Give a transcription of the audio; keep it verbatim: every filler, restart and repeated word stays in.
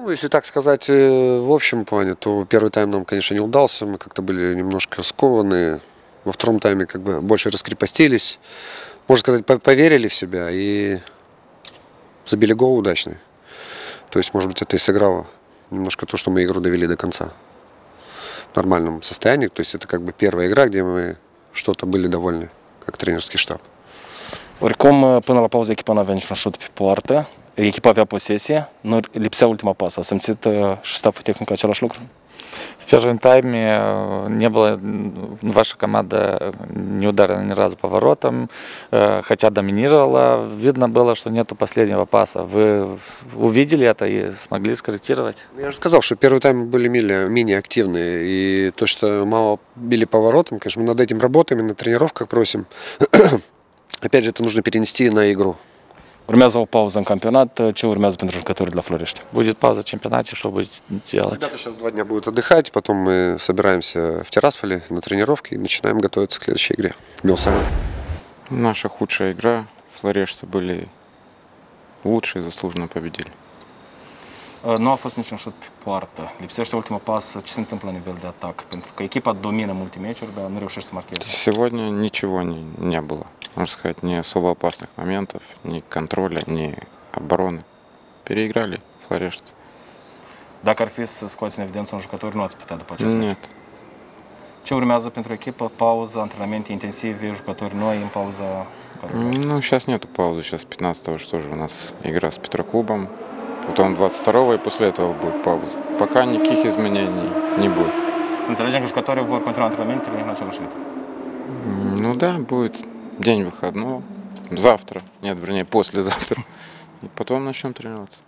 Ну, если так сказать, э, в общем плане, то первый тайм нам, конечно, не удался. Мы как-то были немножко скованы. Во втором тайме как бы больше раскрепостились. Можно сказать, по- поверили в себя и забили гол удачный. То есть, может быть, это и сыграло немножко то, что мы игру довели до конца в нормальном состоянии. То есть это как бы первая игра, где мы что-то были довольны, как trăinerский штаб. Oricum, până la pauză echipa n-avea niciun șut pe poartă, echipa avea posesie, nu lipsea ultima pasă. A simțit și staful tehnic același lucru? В первом тайме не было, ваша команда не ударила ни разу по воротам, хотя доминировала. Видно было, что нету последнего паса. Вы увидели это и смогли скорректировать? Я же сказал, что первый тайм были менее активные. И то, что мало били по воротам, конечно, мы над этим работаем и на тренировках просим. Опять же, это нужно перенести на игру. Urmează o pauză în campionat. Ce urmează pentru jucătorii de la Florești? Будет пауза в чемпионате, что будете делать? Ребята сейчас два дня будут отдыхать, потом мы собираемся в Тирасполе на тренировке и начинаем готовиться к следующей игре. Милсана. Наша худшая игра. Флорешцы были лучшие, заслуженно победили. Nu a fost niciun șut pe poartă. Lipsește ultima pasă. Ce se întâmplă la nivel de atac? Pentru că echipa domină multe meciuri, dar nu reușește să marcheze. Сегодня ничего не, не было. Можно сказать, ни особо опасных моментов, ни контроля, ни обороны. Переиграли флорешцы. Dacă ar fi să scoați în evidență un jucător, nu ați putea după acest meci. Нет. Ce urmează pentru echipă? Pauză, antrenamente intensive, jucători noi în pauza care urmează? Ну, сейчас нету паузы. Сейчас пятнадцатого что же у нас игра с Петроклубом. Потом двадцать второго и после этого будет пауза. Пока никаких изменений не будет. Să înțelegem că jucătorii vor continua antrenamentele în același ritm. Ну да, будет день выходного. Завтра. Нет, вернее, послезавтра. И потом начнем тренироваться.